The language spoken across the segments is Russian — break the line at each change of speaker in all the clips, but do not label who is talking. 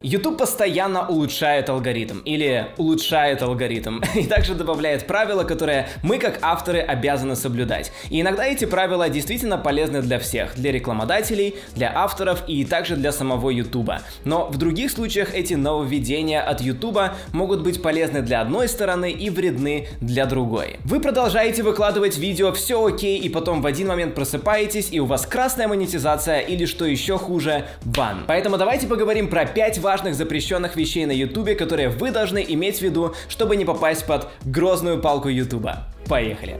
YouTube постоянно улучшает алгоритм или улучшает алгоритм и также добавляет правила, которые мы как авторы обязаны соблюдать. И иногда эти правила действительно полезны для всех, для рекламодателей, для авторов и также для самого YouTube. Но в других случаях эти нововведения от YouTube могут быть полезны для одной стороны и вредны для другой. Вы продолжаете выкладывать видео, все окей, и потом в один момент просыпаетесь и у вас красная монетизация или, что еще хуже, бан. Поэтому давайте поговорим про 5 важных запрещенных вещей на YouTube, которые вы должны иметь в виду, чтобы не попасть под грозную палку YouTube. Поехали!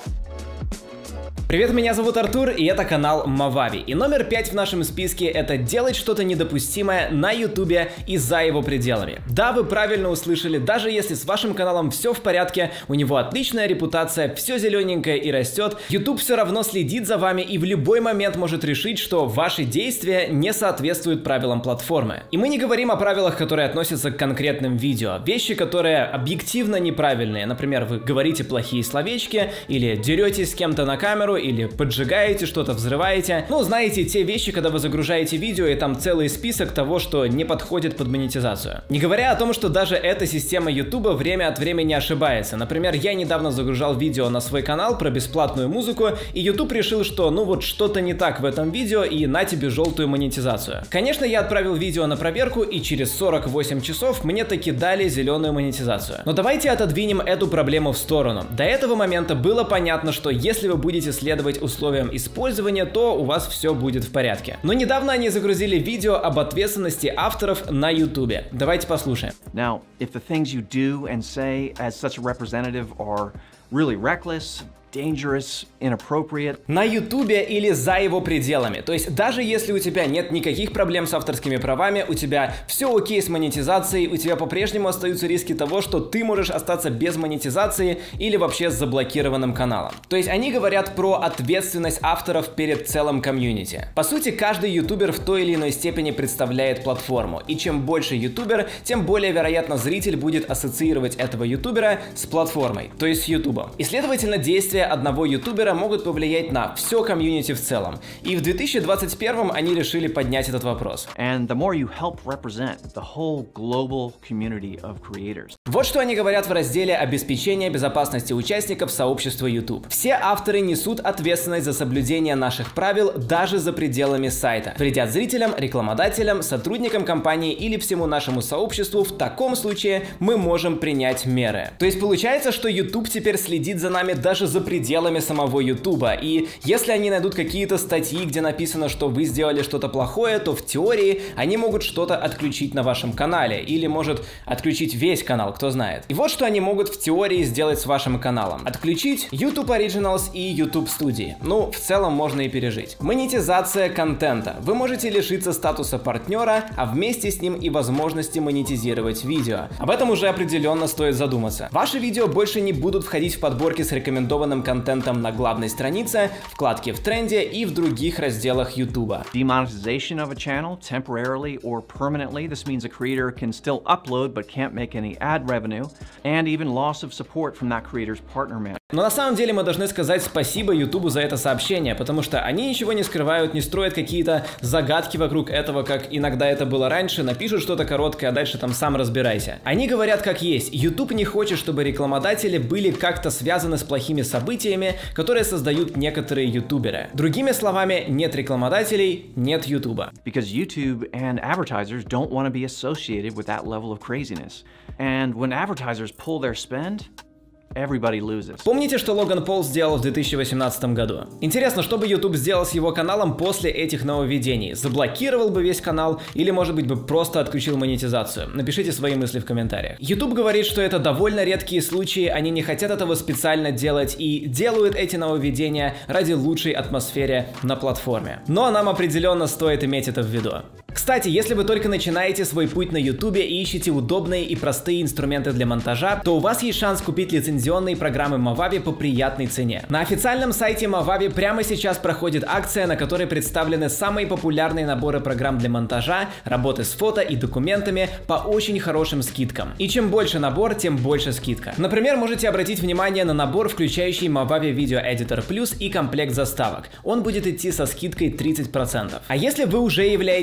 Привет, меня зовут Артур, и это канал Movavi. И номер 5 в нашем списке — это делать что-то недопустимое на YouTube и за его пределами. Да, вы правильно услышали, даже если с вашим каналом все в порядке, у него отличная репутация, все зелененькое и растет, YouTube все равно следит за вами и в любой момент может решить, что ваши действия не соответствуют правилам платформы. И мы не говорим о правилах, которые относятся к конкретным видео. Вещи, которые объективно неправильные. Например, вы говорите плохие словечки или деретесь с кем-то на камеру, или поджигаете что-то, взрываете. Ну, знаете, те вещи, когда вы загружаете видео, и там целый список того, что не подходит под монетизацию. Не говоря о том, что даже эта система YouTube время от времени ошибается. Например, я недавно загружал видео на свой канал про бесплатную музыку, и YouTube решил, что ну вот что-то не так в этом видео, и на тебе желтую монетизацию. Конечно, я отправил видео на проверку, и через 48 часов мне таки дали зеленую монетизацию. Но давайте отодвинем эту проблему в сторону. До этого момента было понятно, что если вы будете следовать условиям использования, то у вас все будет в порядке. Но недавно они загрузили видео об ответственности авторов на YouTube. Давайте послушаем.
Now, if the things you do and say as such a representative are really reckless, dangerous, inappropriate.
На YouTube или за его пределами. То есть даже если у тебя нет никаких проблем с авторскими правами, у тебя все окей с монетизацией, у тебя по-прежнему остаются риски того, что ты можешь остаться без монетизации или вообще с заблокированным каналом. То есть они говорят про ответственность авторов перед целым комьюнити. По сути, каждый ютубер в той или иной степени представляет платформу. И чем больше ютубер, тем более вероятно зритель будет ассоциировать этого ютубера с платформой, то есть с ютубом. И следовательно, действия одного ютубера могут повлиять на все комьюнити в целом. И в 2021 они решили поднять этот вопрос.
And the more you help represent the whole global community of creators.
Вот что они говорят в разделе «Обеспечение безопасности участников сообщества YouTube». Все авторы несут ответственность за соблюдение наших правил даже за пределами сайта. Вредят зрителям, рекламодателям, сотрудникам компании или всему нашему сообществу. В таком случае мы можем принять меры. То есть получается, что YouTube теперь следит за нами даже за пределами самого YouTube. И если они найдут какие-то статьи, где написано, что вы сделали что-то плохое, то в теории они могут что-то отключить на вашем канале. Или может отключить весь канал, кто знает. И вот что они могут в теории сделать с вашим каналом. Отключить YouTube Originals и YouTube Studio. Ну, в целом можно и пережить. Монетизация контента. Вы можете лишиться статуса партнера, а вместе с ним и возможности монетизировать видео. Об этом уже определенно стоит задуматься. Ваши видео больше не будут входить в подборки с рекомендованным контентом на главной странице, вкладке в тренде и в других разделах YouTube.
Demonetization of a channel temporarily or permanently. This means a creator can still upload but can't make any ad revenue, and even loss of support from that creator's partner manager.
Но на самом деле мы должны сказать спасибо YouTube за это сообщение, потому что они ничего не скрывают, не строят какие-то загадки вокруг этого, как иногда это было раньше, напишут что-то короткое, а дальше там сам разбирайся. Они говорят как есть. YouTube не хочет, чтобы рекламодатели были как-то связаны с плохими событиями, которые создают некоторые ютуберы. Другими словами, нет рекламодателей, нет YouTube.
Because YouTube and advertisers don't want to be associated with that level of craziness. And when advertisers pull their spend, everybody loses.
Помните, что Логан Пол сделал в 2018 году? Интересно, что бы YouTube сделал с его каналом после этих нововведений? Заблокировал бы весь канал или, может быть, бы просто отключил монетизацию? Напишите свои мысли в комментариях. YouTube говорит, что это довольно редкие случаи, они не хотят этого специально делать и делают эти нововведения ради лучшей атмосферы на платформе. Но нам определенно стоит иметь это в виду. Кстати, если вы только начинаете свой путь на YouTube и ищете удобные и простые инструменты для монтажа, то у вас есть шанс купить лицензионные программы Movavi по приятной цене. На официальном сайте Movavi прямо сейчас проходит акция, на которой представлены самые популярные наборы программ для монтажа, работы с фото и документами по очень хорошим скидкам. И чем больше набор, тем больше скидка. Например, можете обратить внимание на набор, включающий Movavi Video Editor Plus и комплект заставок. Он будет идти со скидкой 30%. А если вы уже являетесь обладателем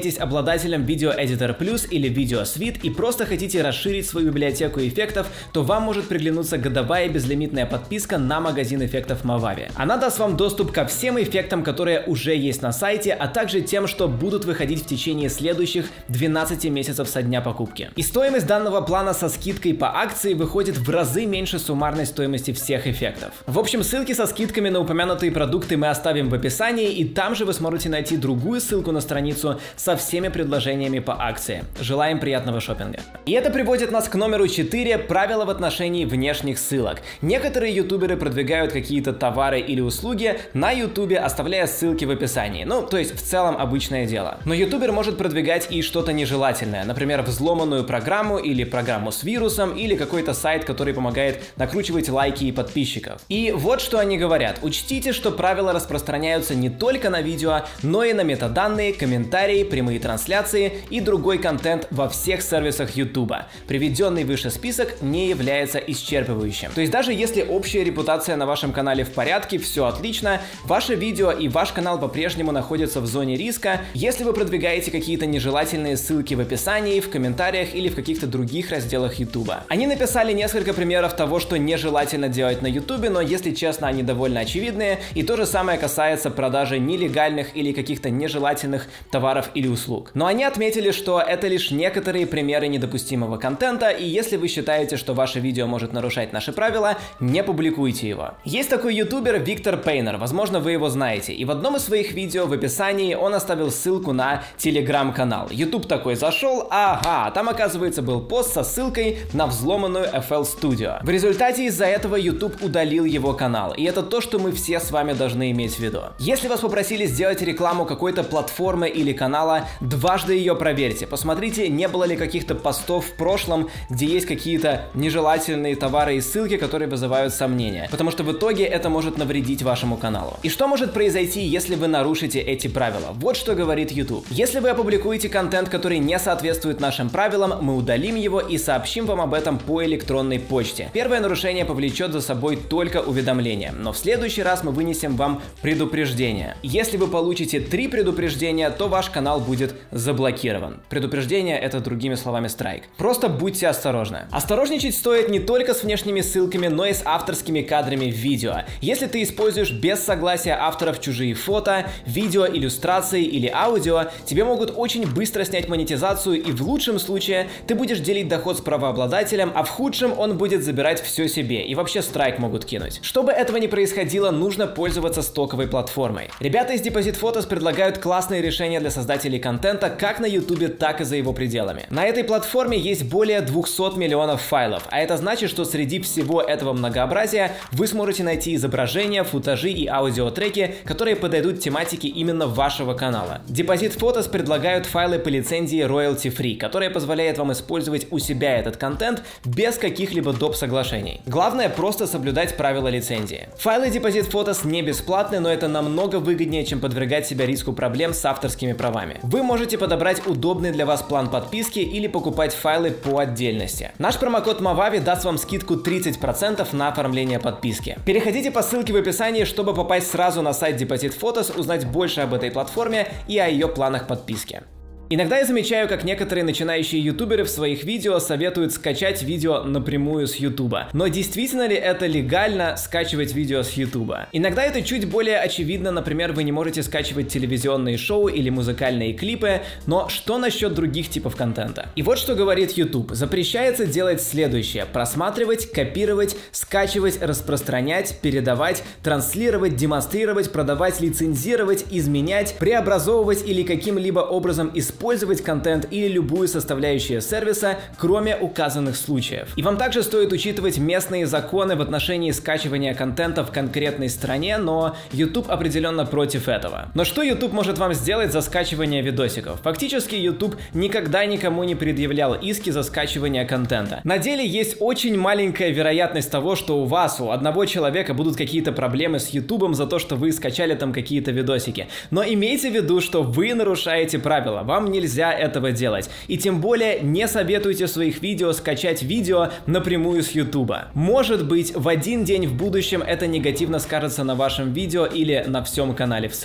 обладателем Video Editor Plus или Video Suite и просто хотите расширить свою библиотеку эффектов, то вам может приглянуться годовая безлимитная подписка на магазин эффектов Movavi. Она даст вам доступ ко всем эффектам, которые уже есть на сайте, а также тем, что будут выходить в течение следующих 12 месяцев со дня покупки. И стоимость данного плана со скидкой по акции выходит в разы меньше суммарной стоимости всех эффектов. В общем, ссылки со скидками на упомянутые продукты мы оставим в описании, и там же вы сможете найти другую ссылку на страницу со всеми предложениями по акции. Желаем приятного шопинга. И это приводит нас к номеру 4 – правила в отношении внешних ссылок. Некоторые ютуберы продвигают какие-то товары или услуги на ютубе, оставляя ссылки в описании. Ну, то есть в целом обычное дело. Но ютубер может продвигать и что-то нежелательное, например, взломанную программу или программу с вирусом, или какой-то сайт, который помогает накручивать лайки и подписчиков. И вот что они говорят. Учтите, что правила распространяются не только на видео, но и на метаданные, комментарии, прямые трансляции и другой контент во всех сервисах YouTube. Приведенный выше список не является исчерпывающим. То есть даже если общая репутация на вашем канале в порядке, все отлично, ваше видео и ваш канал по-прежнему находятся в зоне риска, если вы продвигаете какие-то нежелательные ссылки в описании, в комментариях или в каких-то других разделах YouTube. Они написали несколько примеров того, что нежелательно делать на YouTube, но если честно, они довольно очевидные, и то же самое касается продажи нелегальных или каких-то нежелательных товаров или услуг. Но они отметили, что это лишь некоторые примеры недопустимого контента, и если вы считаете, что ваше видео может нарушать наши правила, не публикуйте его. Есть такой ютубер Виктор Пейнер, возможно, вы его знаете, и в одном из своих видео в описании он оставил ссылку на телеграм-канал. YouTube такой зашел, ага, там оказывается был пост со ссылкой на взломанную FL Studio. В результате из-за этого YouTube удалил его канал, и это то, что мы все с вами должны иметь в виду. Если вас попросили сделать рекламу какой-то платформы или канала, дважды ее проверьте. Посмотрите, не было ли каких-то постов в прошлом, где есть какие-то нежелательные товары и ссылки, которые вызывают сомнения. Потому что в итоге это может навредить вашему каналу. И что может произойти, если вы нарушите эти правила? Вот что говорит YouTube. Если вы опубликуете контент, который не соответствует нашим правилам, мы удалим его и сообщим вам об этом по электронной почте. Первое нарушение повлечет за собой только уведомление, но в следующий раз мы вынесем вам предупреждение. Если вы получите 3 предупреждения, то ваш канал будет заблокирован. Предупреждение — это, другими словами, страйк. Просто будьте осторожны. Осторожничать стоит не только с внешними ссылками, но и с авторскими кадрами в видео. Если ты используешь без согласия авторов чужие фото, видео, иллюстрации или аудио, тебе могут очень быстро снять монетизацию, и в лучшем случае ты будешь делить доход с правообладателем, а в худшем он будет забирать все себе, и вообще страйк могут кинуть. Чтобы этого не происходило, нужно пользоваться стоковой платформой. Ребята из Deposit Photos предлагают классные решения для создателей контента как на YouTube, так и за его пределами. На этой платформе есть более 200 миллионов файлов, а это значит, что среди всего этого многообразия вы сможете найти изображения, футажи и аудиотреки, которые подойдут тематике именно вашего канала. Deposit Photos предлагают файлы по лицензии Royalty Free, которая позволяет вам использовать у себя этот контент без каких-либо доп. Соглашений. Главное просто соблюдать правила лицензии. Файлы Deposit Photos не бесплатны, но это намного выгоднее, чем подвергать себя риску проблем с авторскими правами. Вы можете подобрать удобный для вас план подписки или покупать файлы по отдельности. Наш промокод Movavi даст вам скидку 30% на оформление подписки. Переходите по ссылке в описании, чтобы попасть сразу на сайт Deposit Photos, узнать больше об этой платформе и о ее планах подписки. Иногда я замечаю, как некоторые начинающие ютуберы в своих видео советуют скачать видео напрямую с ютуба. Но действительно ли это легально скачивать видео с ютуба? Иногда это чуть более очевидно, например, вы не можете скачивать телевизионные шоу или музыкальные клипы, но что насчет других типов контента? И вот что говорит YouTube. Запрещается делать следующее: просматривать, копировать, скачивать, распространять, передавать, транслировать, демонстрировать, продавать, лицензировать, изменять, преобразовывать или каким-либо образом использовать контент или любую составляющую сервиса, кроме указанных случаев. И вам также стоит учитывать местные законы в отношении скачивания контента в конкретной стране, но YouTube определенно против этого. Но что YouTube может вам сделать за скачивание видосиков? Фактически YouTube никогда никому не предъявлял иски за скачивание контента. На деле есть очень маленькая вероятность того, что у вас, у одного человека будут какие-то проблемы с YouTube за то, что вы скачали там какие-то видосики. Но имейте в виду, что вы нарушаете правила. Вам нельзя этого делать. И тем более не советуйте в своих видео скачать видео напрямую с YouTube. Может быть, в один день в будущем это негативно скажется на вашем видео или на всем канале в целом.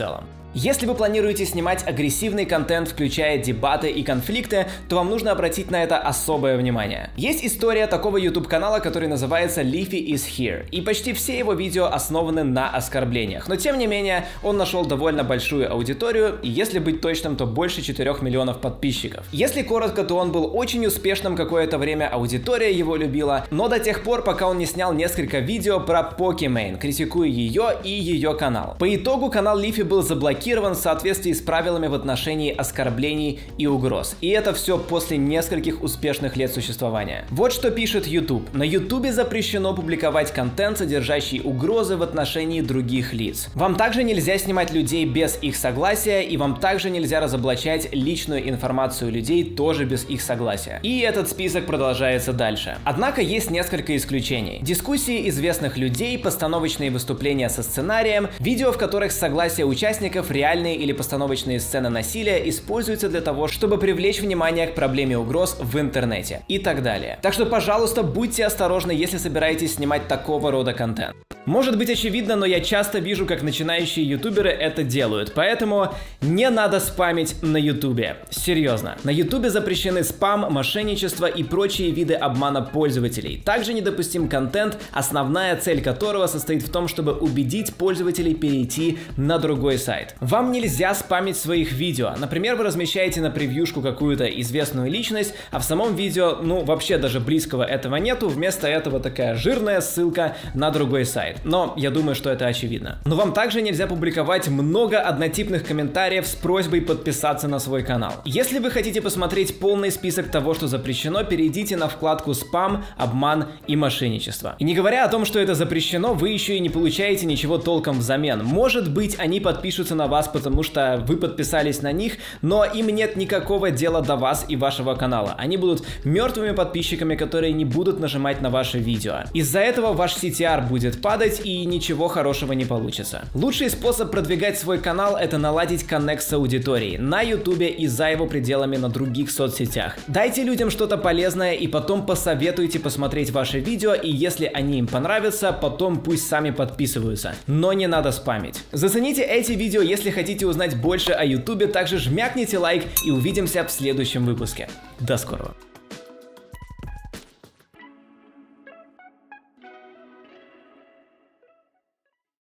Если вы планируете снимать агрессивный контент, включая дебаты и конфликты, то вам нужно обратить на это особое внимание. Есть история такого YouTube-канала, который называется Leafy is Here, и почти все его видео основаны на оскорблениях, но тем не менее он нашел довольно большую аудиторию, и если быть точным, то больше 4 миллионов подписчиков. Если коротко, то он был очень успешным какое-то время, аудитория его любила, но до тех пор, пока он не снял несколько видео про Pokimane, критикуя ее и ее канал. По итогу канал Leafy был заблокирован в соответствии с правилами в отношении оскорблений и угроз. И это все после нескольких успешных лет существования. Вот что пишет YouTube. На YouTube запрещено публиковать контент, содержащий угрозы в отношении других лиц. Вам также нельзя снимать людей без их согласия, и вам также нельзя разоблачать личную информацию людей тоже без их согласия. И этот список продолжается дальше. Однако есть несколько исключений. Дискуссии известных людей, постановочные выступления со сценарием, видео, в которых согласие участников, реальные или постановочные сцены насилия используются для того, чтобы привлечь внимание к проблеме угроз в интернете и так далее. Так что, пожалуйста, будьте осторожны, если собираетесь снимать такого рода контент. Может быть очевидно, но я часто вижу, как начинающие ютуберы это делают, поэтому не надо спамить на ютубе. Серьезно. На ютубе запрещены спам, мошенничество и прочие виды обмана пользователей. Также недопустим контент, основная цель которого состоит в том, чтобы убедить пользователей перейти на другой сайт. Вам нельзя спамить своих видео. Например, вы размещаете на превьюшку какую-то известную личность, а в самом видео, ну, вообще даже близкого этого нету, вместо этого такая жирная ссылка на другой сайт. Но я думаю, что это очевидно. Но вам также нельзя публиковать много однотипных комментариев с просьбой подписаться на свой канал. Если вы хотите посмотреть полный список того, что запрещено, перейдите на вкладку «Спам», «Обман» и «Мошенничество». И не говоря о том, что это запрещено, вы еще и не получаете ничего толком взамен. Может быть, они подпишутся на вас, потому что вы подписались на них, но им нет никакого дела до вас и вашего канала. Они будут мертвыми подписчиками, которые не будут нажимать на ваши видео. Из-за этого ваш CTR будет падать, и ничего хорошего не получится. Лучший способ продвигать свой канал — это наладить коннект с аудиторией на YouTube и за его пределами на других соцсетях. Дайте людям что-то полезное и потом посоветуйте посмотреть ваши видео, и если они им понравятся, потом пусть сами подписываются. Но не надо спамить. Зацените эти видео, если хотите узнать больше о YouTube, также жмякните лайк и увидимся в следующем выпуске. До скорого.